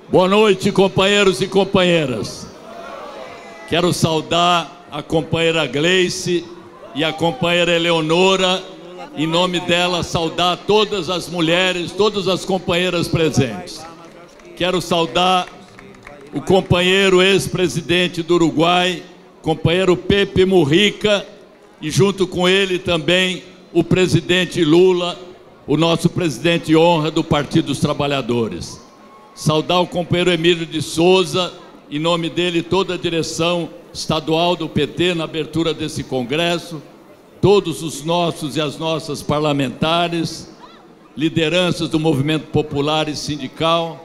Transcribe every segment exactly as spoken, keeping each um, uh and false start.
Boa noite, companheiros e companheiras. Quero saudar a companheira Gleice e a companheira Eleonora. Em nome dela, saudar todas as mulheres, todas as companheiras presentes. Quero saudar o companheiro ex-presidente do Uruguai, companheiro Pepe Mujica, e junto com ele também o presidente Lula, o nosso presidente de honra do Partido dos Trabalhadores. Saudar o companheiro Emílio de Souza, em nome dele toda a direção estadual do P T na abertura desse congresso, todos os nossos e as nossas parlamentares, lideranças do movimento popular e sindical,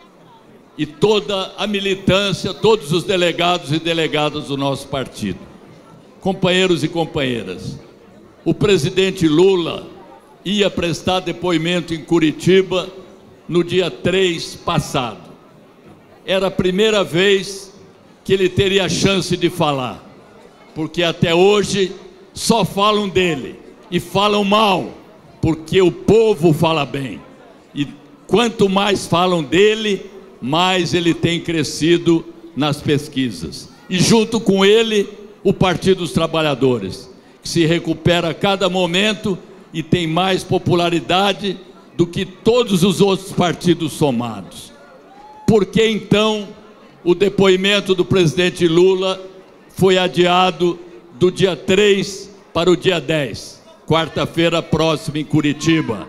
e toda a militância, todos os delegados e delegadas do nosso partido. Companheiros e companheiras, o presidente Lula ia prestar depoimento em Curitiba no dia três passado. Era a primeira vez que ele teria a chance de falar, porque até hoje só falam dele e falam mal, porque o povo fala bem. E quanto mais falam dele, mais ele tem crescido nas pesquisas. E junto com ele, o Partido dos Trabalhadores, que se recupera a cada momento e tem mais popularidade do que todos os outros partidos somados. Por que então o depoimento do presidente Lula foi adiado do dia três para o dia dez, quarta-feira próxima em Curitiba?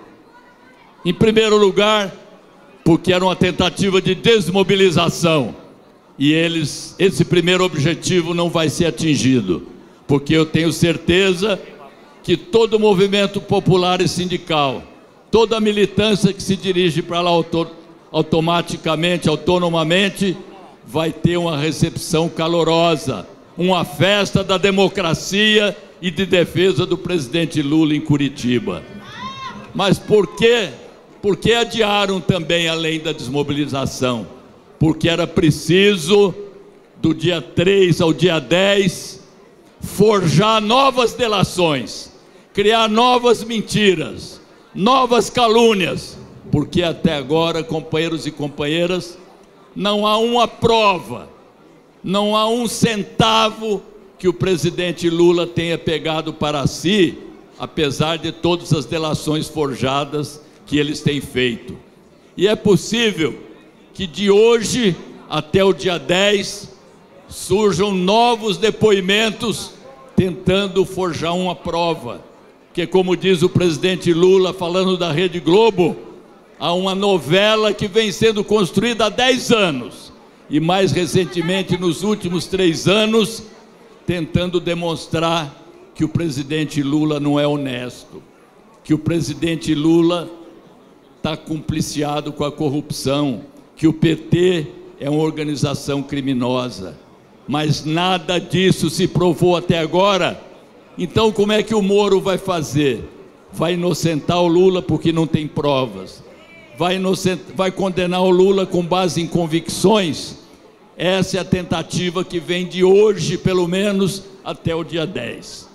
Em primeiro lugar, porque era uma tentativa de desmobilização, e eles, esse primeiro objetivo não vai ser atingido, porque eu tenho certeza que todo o movimento popular e sindical, toda a militância que se dirige para lá auto, automaticamente, autonomamente, vai ter uma recepção calorosa, uma festa da democracia e de defesa do presidente Lula em Curitiba. Mas por quê? Por que adiaram também, além da desmobilização? Porque era preciso, do dia três ao dia dez, forjar novas delações, criar novas mentiras, novas calúnias, porque até agora, companheiros e companheiras, não há uma prova, não há um centavo que o presidente Lula tenha pegado para si, apesar de todas as delações forjadas que eles têm feito. E é possível que de hoje até o dia dez surjam novos depoimentos tentando forjar uma prova, que, como diz o presidente Lula falando da Rede Globo, há uma novela que vem sendo construída há dez anos e mais recentemente nos últimos três anos tentando demonstrar que o presidente Lula não é honesto, que o presidente Lula está compliciado com a corrupção, que o P T é uma organização criminosa, mas nada disso se provou até agora. Então como é que o Moro vai fazer? Vai inocentar o Lula porque não tem provas? Vai, inocent... vai condenar o Lula com base em convicções? Essa é a tentativa que vem de hoje, pelo menos, até o dia dez.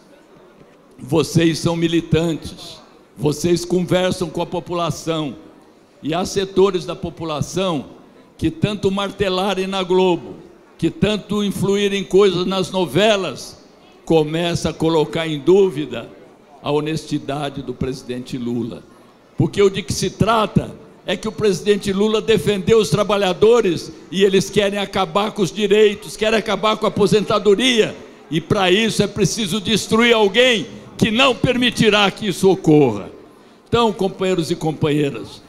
Vocês são militantes, vocês conversam com a população, e há setores da população que tanto martelarem na Globo, que tanto influírem coisas nas novelas, começa a colocar em dúvida a honestidade do presidente Lula. Porque o de que se trata é que o presidente Lula defendeu os trabalhadores e eles querem acabar com os direitos, querem acabar com a aposentadoria, e para isso é preciso destruir alguém que não permitirá que isso ocorra. Então, companheiros e companheiras,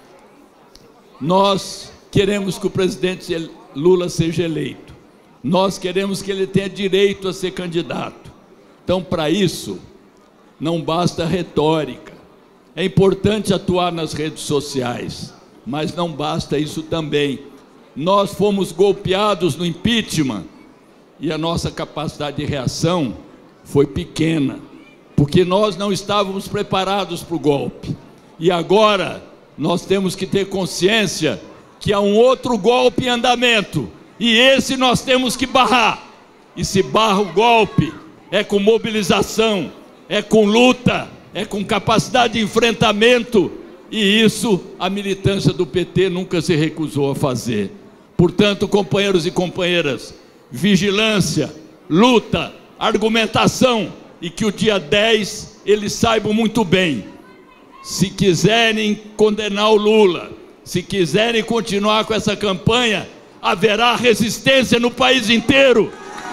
nós queremos que o presidente Lula seja eleito, nós queremos que ele tenha direito a ser candidato. Então, para isso, não basta retórica. É importante atuar nas redes sociais, mas não basta isso também. Nós fomos golpeados no impeachment e a nossa capacidade de reação foi pequena, porque nós não estávamos preparados para o golpe. E agora nós temos que ter consciência que há um outro golpe em andamento, e esse nós temos que barrar. E se barra o golpe, é com mobilização, é com luta, é com capacidade de enfrentamento, e isso a militância do P T nunca se recusou a fazer. Portanto, companheiros e companheiras, vigilância, luta, argumentação, e que o dia dez eles saibam muito bem, se quiserem condenar o Lula, se quiserem continuar com essa campanha, haverá resistência no país inteiro.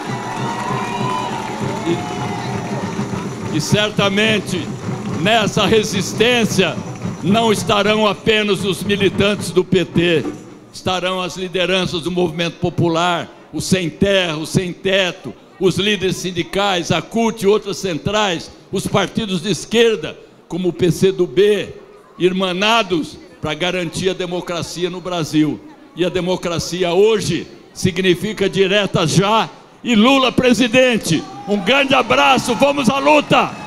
E, e certamente nessa resistência não estarão apenas os militantes do P T, estarão as lideranças do movimento popular, os sem terra, os sem teto, os líderes sindicais, a C U T e outras centrais, os partidos de esquerda, como o P C do B, irmanados para garantir a democracia no Brasil. E a democracia hoje significa direta já e Lula presidente. Um grande abraço, vamos à luta!